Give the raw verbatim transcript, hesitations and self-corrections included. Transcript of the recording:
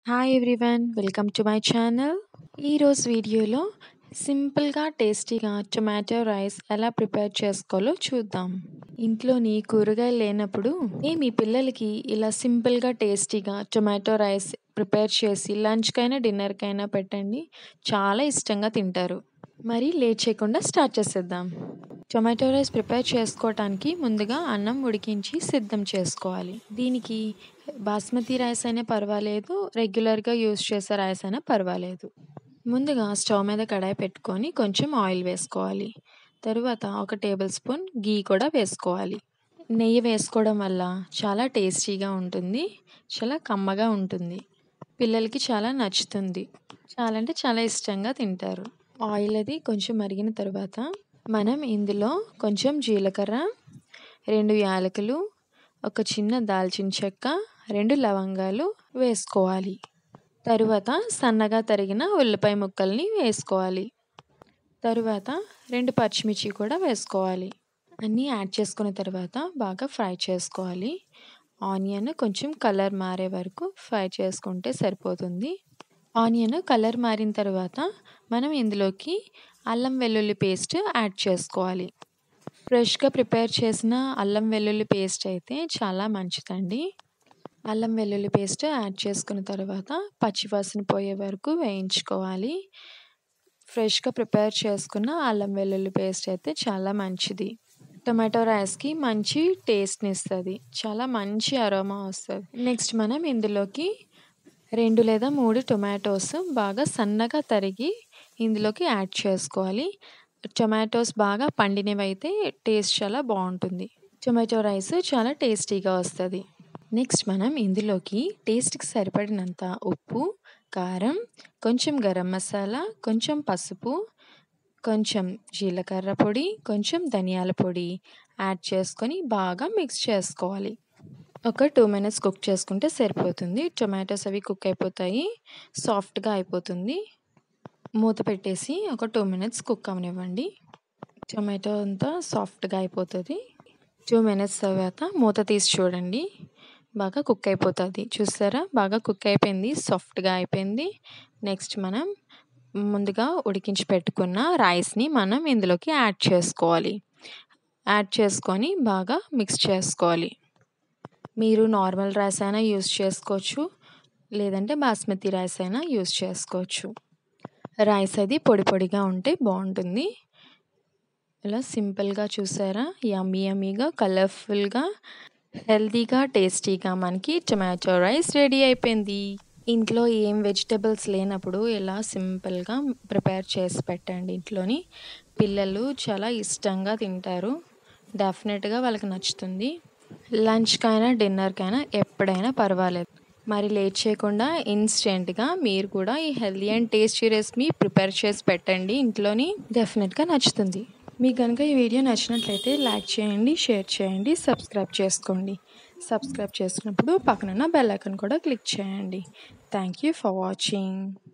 Hi everyone welcome to my channel. ఈరోజు వీడియోలో సింపుల్గా టేస్టీగా టొమాటో రైస్ ఎలా ప్రిపేర్ చేసుకోవాలో చూద్దాం. ఇంట్లోని కూరగాయలు లేనప్పుడు ఏ మీ పిల్లలకి ఇలా సింపుల్గా టేస్టీగా టొమాటో రైస్ ప్రిపేర్ చేసి లంచ్కైనా డిన్నర్కైనా పెట్టండి, చాలా ఇష్టంగా తింటారు. మరి లేట్ చేయకుండా స్టార్ట్ చేసేద్దాం. టొమాటో రైస్ ప్రిపేర్ చేసుకోవటానికి ముందుగా అన్నం ఉడికించి సిద్ధం చేసుకోవాలి. దీనికి బాస్మతి రైస్ అయినా పర్వాలేదు, రెగ్యులర్గా యూస్ చేసే రైస్ అయినా పర్వాలేదు. ముందుగా స్టవ్ మీద కడాయి పెట్టుకొని కొంచెం ఆయిల్ వేసుకోవాలి. తరువాత ఒక టేబుల్ స్పూన్ గీ కూడా వేసుకోవాలి. నెయ్యి వేసుకోవడం వల్ల చాలా టేస్టీగా ఉంటుంది, చాలా కమ్మగా ఉంటుంది, పిల్లలకి చాలా నచ్చుతుంది, చాలా అంటే చాలా ఇష్టంగా తింటారు. ఆయిల్ అది కొంచెం మరిగిన తర్వాత మనం ఇందులో కొంచెం జీలకర్ర, రెండు యాలకులు, ఒక చిన్న దాల్చిన చెక్క, రెండు లవంగాలు వేసుకోవాలి. తరువాత సన్నగా తరిగిన ఉల్లిపాయ ముక్కల్ని వేసుకోవాలి. తరువాత రెండు పచ్చిమిర్చి కూడా వేసుకోవాలి. అన్నీ యాడ్ చేసుకున్న తర్వాత బాగా ఫ్రై చేసుకోవాలి. ఆనియన్ కొంచెం కలర్ మారే వరకు ఫ్రై చేసుకుంటే సరిపోతుంది. ఆనియన్ కలర్ మారిన తర్వాత మనం ఇందులోకి అల్లం వెల్లుల్లి పేస్ట్ యాడ్ చేసుకోవాలి. ఫ్రెష్గా ప్రిపేర్ చేసిన అల్లం వెల్లుల్లి పేస్ట్ అయితే చాలా మంచిదండి. అల్లం వెల్లుల్లి పేస్ట్ యాడ్ చేసుకున్న తర్వాత పచ్చివాసన పోయే వరకు వేయించుకోవాలి. ఫ్రెష్గా ప్రిపేర్ చేసుకున్న అల్లం వెల్లుల్లి పేస్ట్ అయితే చాలా మంచిది. టొమాటో రైస్కి మంచి టేస్ట్ని ఇస్తుంది, చాలా మంచి అరోమా వస్తుంది. నెక్స్ట్ మనం ఇందులోకి రెండు లేదా మూడు టొమాటోస్ బాగా సన్నగా తరిగి ఇందులోకి యాడ్ చేసుకోవాలి. టొమాటోస్ బాగా పండినవి అయితే టేస్ట్ చాలా బాగుంటుంది, టొమాటో రైస్ చాలా టేస్టీగా వస్తుంది. నెక్స్ట్ మనం ఇందులోకి టేస్ట్కి సరిపడినంత ఉప్పు, కారం, కొంచెం గరం మసాలా, కొంచెం పసుపు, కొంచెం జీలకర్ర పొడి, కొంచెం ధనియాల పొడి యాడ్ చేసుకొని బాగా మిక్స్ చేసుకోవాలి. ఒక టూ మినిట్స్ కుక్ చేసుకుంటే సరిపోతుంది. టొమాటోస్ అవి కుక్ అయిపోతాయి, సాఫ్ట్గా అయిపోతుంది. మూత పెట్టేసి ఒక టూ మినిట్స్ కుక్ అవనివ్వండి. టొమాటో అంతా సాఫ్ట్గా అయిపోతుంది. టూ మినిట్స్ తర్వాత మూత తీసి చూడండి, బాగా కుక్ అయిపోతుంది. చూసారా, బాగా కుక్ అయిపోయింది, సాఫ్ట్గా అయిపోయింది. నెక్స్ట్ మనం ముందుగా ఉడికించి పెట్టుకున్న రైస్ని మనం ఇందులోకి యాడ్ చేసుకోవాలి. యాడ్ చేసుకొని బాగా మిక్స్ చేసుకోవాలి. మీరు నార్మల్ రైస్ అయినా యూస్ చేసుకోవచ్చు, లేదంటే బాస్మతి రైస్ అయినా యూస్ చేసుకోవచ్చు. రైస్ అది పొడి పొడిగా ఉంటే బాగుంటుంది. ఇలా సింపుల్గా చూసారా, యమ్మీ యమ్మీగా, కలర్ఫుల్గా, హెల్తీగా, టేస్టీగా మనకి టొమాటో రైస్ రెడీ అయిపోయింది. ఇంట్లో ఏం వెజిటబుల్స్ లేనప్పుడు ఇలా సింపుల్గా ప్రిపేర్ చేసి పెట్టండి. ఇంట్లోని పిల్లలు చాలా ఇష్టంగా తింటారు, డెఫినెట్గా వాళ్ళకి నచ్చుతుంది. లంచ్కైనా డిన్నర్కైనా ఎప్పుడైనా పర్వాలేదు. మరి లేట్ చేయకుండా ఇన్స్టెంట్గా మీరు కూడా ఈ healthy and tasty recipe prepare చేసి పెట్టండి ఇంట్లోని, డెఫినెట్గా నచ్చుతుంది. మీకు కనుక ఈ వీడియో నచ్చినట్లయితే లైక్ చేయండి, షేర్ చేయండి, సబ్స్క్రైబ్ చేసుకోండి. సబ్స్క్రైబ్ చేసుకున్నప్పుడు పక్కనున్న బెల్ ఐకాన్ కూడా క్లిక్ చేయండి. Thank you for watching.